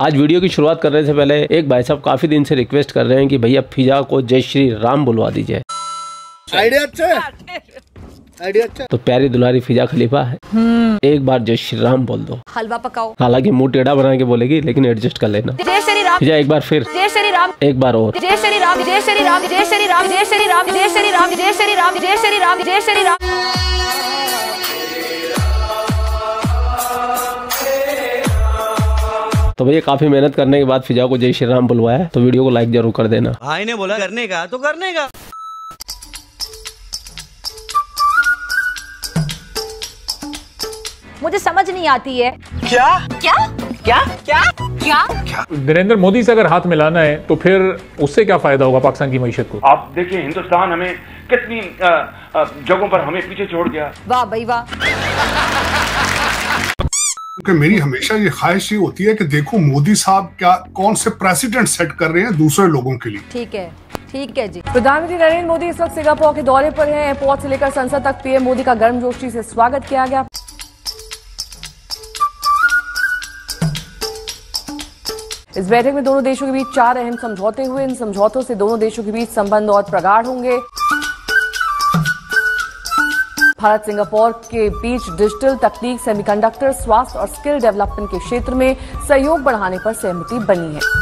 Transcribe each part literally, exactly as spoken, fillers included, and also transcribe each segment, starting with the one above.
आज वीडियो की शुरुआत करने से पहले एक भाई साहब काफी दिन से रिक्वेस्ट कर रहे हैं कि भैया फिजा को जय श्री राम बुलवा दीजिए। आइडिया अच्छा है, आइडिया अच्छा। तो प्यारी दुलारी फिजा खलीफा है, एक बार जय श्री राम बोल दो। हलवा पकाओ। हालांकि मुंह टेढ़ा बना के बोलेगी, लेकिन एडजस्ट कर लेना। जय श्री राम। फिजा एक बार फिर। जय श्री राम। एक बार और। जय श्री राम। जय श्री राम। जय श्री राम। जय श्री राम। जय श्री राम। जय श्री राम। जय श्री राम। जय श्री राम। तो भैया काफी मेहनत करने के बाद फिजा को जय श्री राम बुलवाया, तो वीडियो को लाइक जरूर कर देना। भाई ने बोला करने का तो करने का। मुझे समझ नहीं आती है। क्या क्या क्या क्या क्या क्या नरेंद्र मोदी से अगर हाथ मिलाना है तो फिर उससे क्या फायदा होगा पाकिस्तान की मईशत को? आप देखिए हिंदुस्तान हमें कितनी जगहों पर हमें पीछे छोड़ गया। वाह भाई वाह। क्योंकि मेरी हमेशा ये ख्वाहिश ये होती है कि देखो मोदी साहब क्या कौन से प्रेसिडेंट सेट कर रहे हैं दूसरे लोगों के लिए। ठीक है ठीक है जी। प्रधानमंत्री नरेंद्र मोदी इस वक्त सिंगापुर के दौरे पर हैं। एयरपोर्ट से लेकर संसद तक पीएम मोदी का गर्मजोशी से स्वागत किया गया। इस बैठक में दोनों देशों के बीच चार अहम समझौते हुए। इन समझौतों से दोनों देशों के बीच संबंध और प्रगाढ़ होंगे। भारत सिंगापुर के बीच डिजिटल तकनीक, सेमीकंडक्टर, स्वास्थ्य और स्किल डेवलपमेंट के क्षेत्र में सहयोग बढ़ाने पर सहमति बनी है।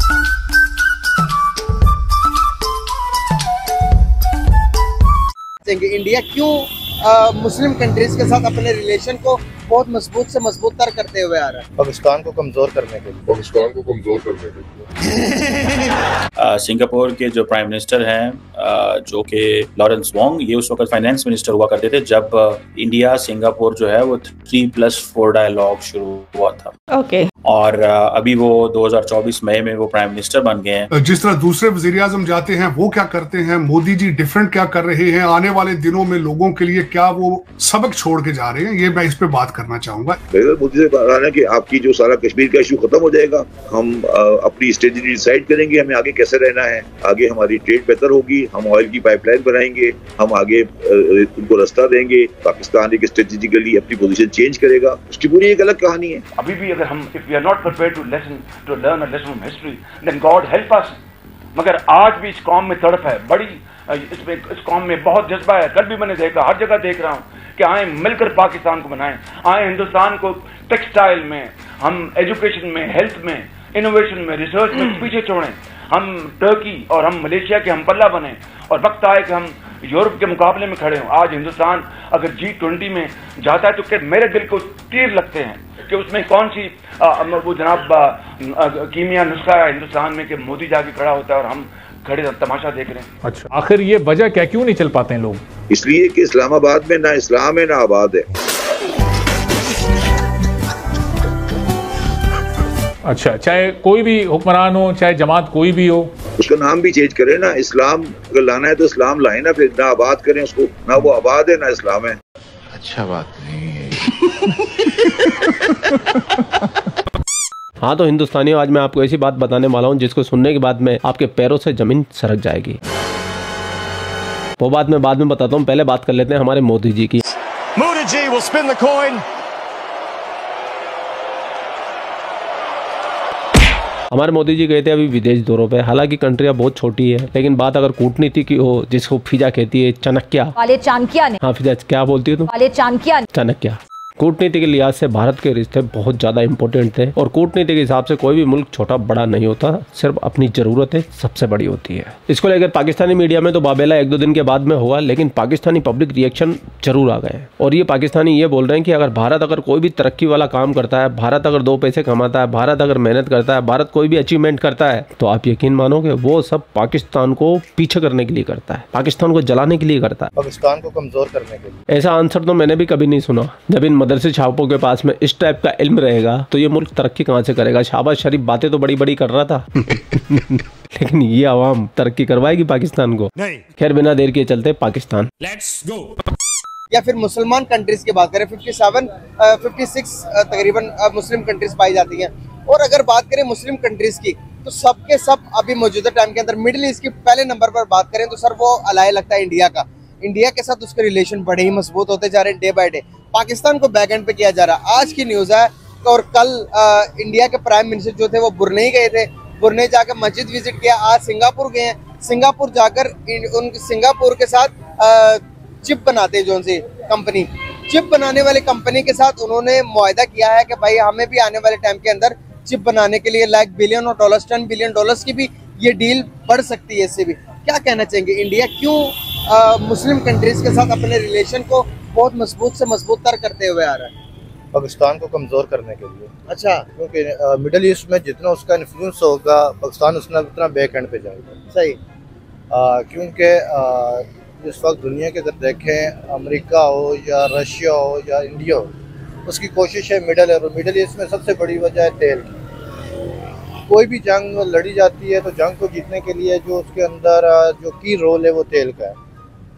इंडिया क्यों आ, मुस्लिम कंट्रीज के साथ अपने रिलेशन को बहुत मजबूत से मजबूत तर करते हुए आ रहा है? पाकिस्तान को कमजोर करने के लिए। पाकिस्तान को कमजोर करने के लिए। सिंगापुर के जो प्राइम मिनिस्टर हैं जो कि लॉरेंस वोंग, ये उस वक्त फाइनेंस मिनिस्टर हुआ करते थे जब इंडिया सिंगापुर जो है वो थ्री प्लस फोर डायलॉग शुरू हुआ था। Okay okay. और अभी वो दो हज़ार चौबीस मई में वो प्राइम मिनिस्टर बन गए हैं। जिस तरह दूसरे वज़ीर आज़म जाते हैं वो क्या करते हैं, मोदी जी डिफरेंट क्या कर रहे हैं, आने वाले दिनों में लोगों के लिए क्या वो सबक छोड़ के जा रहे हैं, ये मैं इस पे बात करना चाहूंगा। मोदी से कहना कि आपकी जो सारा कश्मीर का इशू खत्म हो जाएगा, हम अपनी स्ट्रेटजी डिसाइड करेंगे हमें आगे कैसे रहना है, आगे हमारी ट्रेड बेहतर होगी, हम ऑयल की पाइपलाइन बनाएंगे, हम आगे उनको रास्ता देंगे, पाकिस्तान एक स्ट्रेटेजिकली अपनी पोजीशन चेंज करेगा। उसकी पूरी एक अलग कहानी है। अभी भी अगर हम if we are not prepared to lesson to learn a lesson from history then God help us. मगर आज भी इस कौम में तड़प है बड़ी, इसमें इस कौम में बहुत जज्बा है। कल भी मैंने देखा, हर जगह देख रहा हूँ कि आए मिलकर पाकिस्तान को बनाएं, आए हिंदुस्तान को टेक्सटाइल में, हम एजुकेशन में, हेल्थ में, इनोवेशन में, रिसर्च में पीछे छोड़ें, हम टर्की और हम मलेशिया के हम पल्ला बने और वक्त आए कि हम यूरोप के मुकाबले में खड़े हों। आज हिंदुस्तान अगर जी ट्वेंटी में जाता है तो क्या मेरे दिल को तीर लगते हैं कि उसमें कौन सी आ, वो जनाब कीमिया नुस्खा है हिंदुस्तान में कि मोदी जाके खड़ा होता है और हम खड़े तमाशा देख रहे हैं। अच्छा, आखिर ये वजह क्या, क्यों नहीं चल पाते हैं लोग? इसलिए कि इस्लामाबाद में ना इस्लाम है ना आबाद है। अच्छा, चाहे कोई भी हुक्मरान हो, चाहे जमात कोई भी हो, उसका नाम भी चेंज करें ना। इस्लाम अगर लाना है तो इस्लाम लाए ना, फिर ना आबाद करें उसको, ना वो आबाद है ना इस्लाम है। अच्छा बात नहीं है। हाँ तो हिंदुस्तानियों, आज मैं आपको ऐसी बात बताने वाला हूँ जिसको सुनने के बाद में आपके पैरों से जमीन सरक जाएगी। वो बात मैं बाद में बताता हूँ, पहले बात कर लेते हैं हमारे मोदी जी की। Modi ji will spin the coin. हमारे मोदी जी गए थे अभी विदेश दौरों पे। हालांकि कंट्री अब बहुत छोटी है, लेकिन बात अगर कूटनीति की हो, जिसको फिजा कहती है चाणक्य वाले चाणक्य ने। हाँ फिजा क्या बोलती है तुम? वाले चाणक्य ने। चाणक्य। कूटनीति के लिहाज से भारत के रिश्ते बहुत ज्यादा इंपॉर्टेंट थे और कूटनीति के हिसाब से कोई भी मुल्क छोटा बड़ा नहीं होता, सिर्फ अपनी जरूरतें सबसे बड़ी होती है। इसको लेकर पाकिस्तानी मीडिया में तो बाबेला एक दो दिन के बाद में होगा, लेकिन पाकिस्तानी पब्लिक रिएक्शन जरूर आ गए और ये पाकिस्तानी ये बोल रहे हैं कि अगर भारत अगर कोई भी तरक्की वाला काम करता है, भारत अगर दो पैसे कमाता है, भारत अगर मेहनत करता है, भारत कोई भी अचीवमेंट करता है, तो आप यकीन मानोगे वो सब पाकिस्तान को पीछे करने के लिए करता है, पाकिस्तान को जलाने के लिए करता है, पाकिस्तान को कमजोर करने के लिए। ऐसा आंसर तो मैंने भी कभी नहीं सुना। जब इन मदरसे छापों के पास में इस टाइप का इल्म रहेगा तो ये मुल्क तरक्की कहां से करेगा। शाहबाज शरीफ बातें तो बड़ी बड़ी कर रहा था लेकिन ये आवाम तरक्की करवाएगी पाकिस्तान को? नहीं। खैर बिना देर के चलते पाकिस्तान। Let's go. या फिर मुसलमान कंट्रीज की बात करें, सत्तावन, छप्पन तकरीबन मुस्लिम कंट्रीज पाई जाती हैं। और अगर बात करें मुस्लिम कंट्रीज की तो सबके सब अभी मौजूदा टाइम के अंदर मिडिल ईस्ट की पहले नंबर पर बात करें तो सर वो अलाय लगता है इंडिया का। इंडिया के साथ उसके रिलेशन बड़े ही मजबूत होते जा रहे हैं डे बाय डे। पाकिस्तान को बैक एंड पे किया जा रहा है। आज की न्यूज़ है और कल आ, इंडिया के प्राइम मिनिस्टर जो थे वो बुरनेई गए थे, बुरनेई जाकर मस्जिद विजिट किया। आज सिंगापुर गए हैं, सिंगापुर जाकर उन सिंगापुर के साथ आ, चिप बनाते हैं जो सी कंपनी, चिप बनाने वाली कंपनी के साथ उन्होंने मुआहदा किया है कि भाई हमें भी आने वाले टाइम के अंदर चिप बनाने के लिए लाइक बिलियन और डॉलर्स, टेन बिलियन डॉलर्स की भी ये डील बढ़ सकती है। इससे भी क्या कहना चाहेंगे, इंडिया क्यों आ, मुस्लिम कंट्रीज के साथ अपने रिलेशन को बहुत मजबूत से मजबूत तर करते हुए आ रहा है? पाकिस्तान को कमज़ोर करने के लिए। अच्छा, क्योंकि मिडिल ईस्ट में जितना उसका इन्फ्लुएंस होगा पाकिस्तान उतना उतना बैक एंड पे जाएगा। सही, क्योंकि इस वक्त दुनिया के अगर देखें, अमेरिका हो या रशिया हो या इंडिया हो, उसकी कोशिश है मिडल और मिडिल ईस्ट में सबसे बड़ी वजह है तेल की। कोई भी जंग लड़ी जाती है तो जंग को जीतने के लिए जो उसके अंदर जो की रोल है वो तेल का है।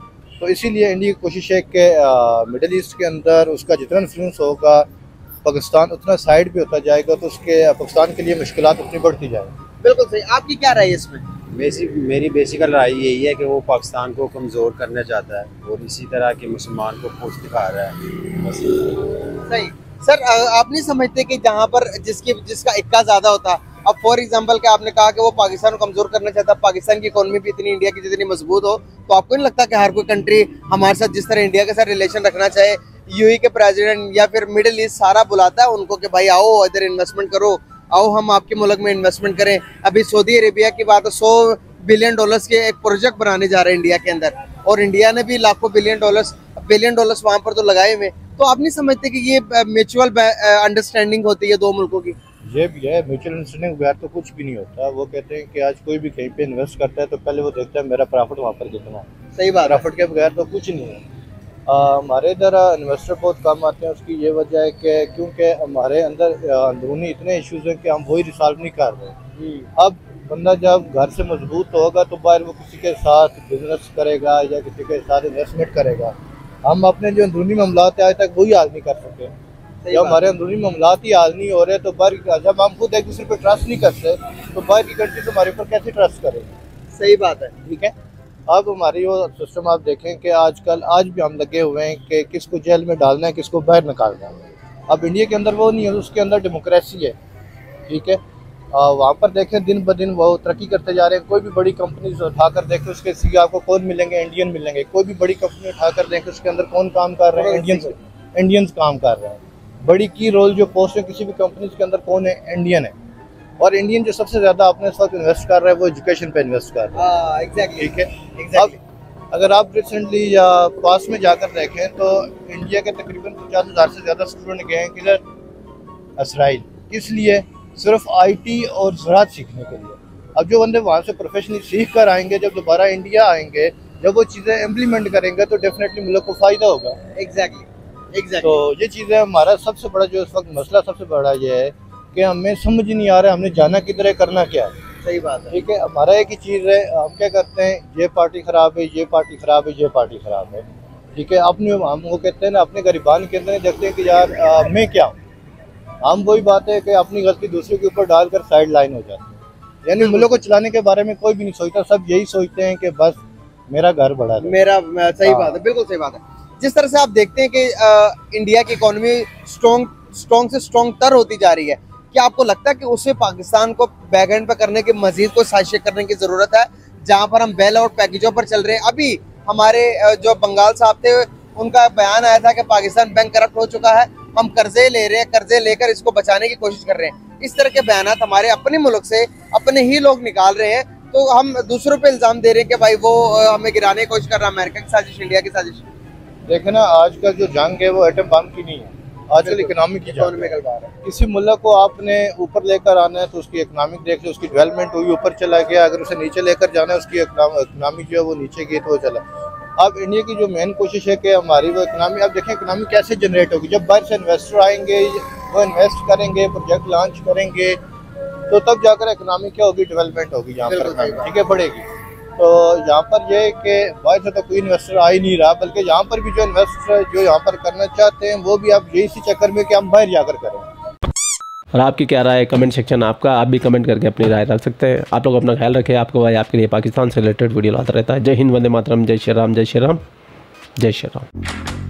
तो इसीलिए इंडिया की कोशिश है कि मिडिल ईस्ट के अंदर उसका जितना इन्फ्लुएंस होगा पाकिस्तान उतना साइड पे होता जाएगा, तो उसके पाकिस्तान के लिए मुश्किलात उतनी बढ़ती जाएगी। बिल्कुल सही। आपकी क्या राय है इसमें? बेसिक मेरी बेसिकल राय यही है कि वो पाकिस्तान को कमज़ोर करना चाहता है और इसी तरह के मुसलमान को पोस्ट दिखा रहा है बस। सही सर, आप नहीं समझते कि जहाँ पर जिसकी जिसका इक्का ज़्यादा होता, अब फॉर एग्जांपल कि आपने कहा कि वो पाकिस्तान को कमज़ोर करना चाहता, पाकिस्तान की इकोनॉमी भी इतनी इंडिया की जितनी मजबूत हो, तो आपको नहीं लगता कि हर कोई कंट्री हमारे साथ जिस तरह इंडिया के साथ रिलेशन रखना चाहे, यूएई के प्रेसिडेंट या फिर मिडिल ईस्ट सारा बुलाता है उनको कि भाई आओ इधर इन्वेस्टमेंट करो, आओ हम आपके मुल्क में इन्वेस्टमेंट करें। अभी सऊदी अरेबिया की बात है, सौ बिलियन डॉलर्स के एक प्रोजेक्ट बनाने जा रहे हैं इंडिया के अंदर, और इंडिया ने भी लाखों बिलियन डॉलर्स बिलियन डॉलर्स वहाँ पर तो लगाए हुए। तो आप नहीं समझते कि ये म्यूचुअल अंडरस्टैंडिंग होती है दो मुल्कों की? ये भी है, म्यूचुअल अंडरस्टैंडिंग बगैर तो कुछ भी नहीं होता। वो कहते हैं कि आज कोई भी कहीं पे इन्वेस्ट करता है तो पहले वो देखता है मेरा प्रॉफिट वहाँ पर कितना है। सही बात, प्रॉफिट के बगैर तो कुछ नहीं है। हमारे इधर इन्वेस्टर बहुत कम आते हैं, उसकी ये वजह है कि क्योंकि हमारे अंदर अंदरूनी इतने इश्यूज हैं कि हम वही रिसॉल्व नहीं कर रहे। अब बंदा जब घर से मजबूत होगा तो बाहर वो किसी के साथ बिजनेस करेगा या किसी के साथ इन्वेस्टमेंट करेगा। हम अपने जो अंदरूनी मामलात है आज तक वही हाल नहीं कर सके। जब हमारे अंदरूनी मामलात ही हाल नहीं हो रहे तो बाहर, जब हम खुद एक दूसरे पर ट्रस्ट नहीं करते तो बाहर की कंट्री से हमारे ऊपर कैसे ट्रस्ट करेंगे? सही बात है। ठीक है, अब हमारी वो सिस्टम आप देखें कि आजकल आज भी हम लगे हुए हैं कि किसको जेल में डालना है, किसको बाहर निकालना है। अब इंडिया के अंदर वो नहीं है, उसके अंदर डेमोक्रेसी है। ठीक है, वहाँ पर देखें दिन ब दिन वो तरक्की करते जा रहे हैं। कोई भी बड़ी कंपनी उठाकर देखें उसके सी आपको कौन मिलेंगे, इंडियन मिलेंगे। कोई भी बड़ी कंपनी उठाकर देखें उसके अंदर कौन काम कर रहे हैं, इंडियंस इंडियंस काम कर रहे हैं। बड़ी की रोल जो पोस्ट है किसी भी कंपनी के अंदर कौन है, इंडियन है। और इंडियन जो सबसे ज़्यादा अपने इस वक्त इन्वेस्ट कर रहा है वो एजुकेशन पे इन्वेस्ट कर रहा है। एग्जैक्टली, ठीक है, एग्जैक्टली। अगर आप रिसेंटली या पास में जाकर देखें तो इंडिया के तकरीबन पचास हज़ार से ज़्यादा स्टूडेंट गए हैं किधर, इसराइल। किस लिए? सिर्फ आईटी और ज़राअत सीखने के लिए। अब जो बंदे वहाँ से प्रोफेशनली सीख कर आएंगे, जब दोबारा इंडिया आएंगे, जब वो चीज़ें इम्प्लीमेंट करेंगे तो डेफिनेटली मुल्क को फ़ायदा होगा। Exactly exactly. तो ये चीज़ें हमारा सबसे बड़ा जो इस वक्त मसला सबसे बड़ा ये है कि हमें समझ ही नहीं आ रहा है हमने जाना किधर है, करना क्या है। सही बात है। ठीक है, हमारा एक ही चीज़ है, हम क्या करते हैं, ये पार्टी ख़राब है, ये पार्टी ख़राब है, ये पार्टी ख़राब है। ठीक है, अपने हम वो कहते हैं ना, अपने गरीबान के अंदर देखते हैं कि यार आ, मैं क्या हूँ। हम वही बात है कि अपनी गलती दूसरे के ऊपर डालकर साइड लाइन हो जाती है। यानी मुल्क को चलाने के बारे में कोई भी नहीं सोचता, सब यही सोचते हैं कि बस मेरा घर बढ़ा है, मेरा। सही बात है, बिल्कुल सही बात है। जिस तरह से आप देखते हैं कि आ, इंडिया की इकोनॉमी स्ट्रॉन्ग स्ट्रॉन्ग से स्ट्रॉन्ग तर होती जा रही है, क्या आपको लगता है कि उसे पाकिस्तान को बैक एंड पर करने के मजीद कोई साजिश करने की जरूरत है, जहां पर हम बेल आउट पैकेजों पर चल रहे हैं? अभी हमारे जो बंगाल साहब थे उनका बयान आया था कि पाकिस्तान बैंक करप्ट हो चुका है, हम कर्जे ले रहे हैं, कर्जे लेकर इसको बचाने की कोशिश कर रहे हैं। इस तरह के बयान हमारे अपने मुल्क से अपने ही लोग निकाल रहे हैं, तो हम दूसरों पे इल्जाम दे रहे हैं कि भाई वो हमें गिराने की कोशिश कर रहा है, अमेरिका की साजिश, इंडिया की साजिश। देखे ना, आज का जो जंग है वो एटम बम की नहीं है, आजकल इकोनॉमिक की जंग है। किसी मुल्क को आपने ऊपर लेकर आना है तो उसकी इकोनॉमिक देख लो, उसकी डेवलपमेंट हुई, ऊपर चला गया। अगर उसे नीचे लेकर जाना है, उसकी इकोनॉमिक जो है वो नीचे गई तो वो चला। अब इंडिया की जो मेन कोशिश है कि हमारी वो इकोनॉमी, अब देखें इकोनॉमी कैसे जनरेट होगी, जब बाहर से इन्वेस्टर आएंगे, वो इन्वेस्ट करेंगे, प्रोजेक्ट लॉन्च करेंगे, तो तब जाकर इकोनॉमी क्या होगी, डेवलपमेंट होगी यहाँ पर, ठीक है, बढ़ेगी। तो यहाँ पर यह है कि बाहर से तो कोई इन्वेस्टर आ ही नहीं रहा, बल्कि यहाँ पर भी जो इन्वेस्टर जो यहाँ पर करना चाहते हैं वो भी अब यही सी चक्कर में कि हम बाहर जाकर करें। और आपकी क्या राय है कमेंट सेक्शन आपका, आप भी कमेंट करके अपनी राय रख सकते हैं। आप लोग अपना ख्याल रखें, आपको भाई आपके लिए पाकिस्तान से रिलेटेड वीडियो लाता रहता है। जय हिंद, वंदे मातरम, जय श्री राम, जय श्री राम, जय श्री राम।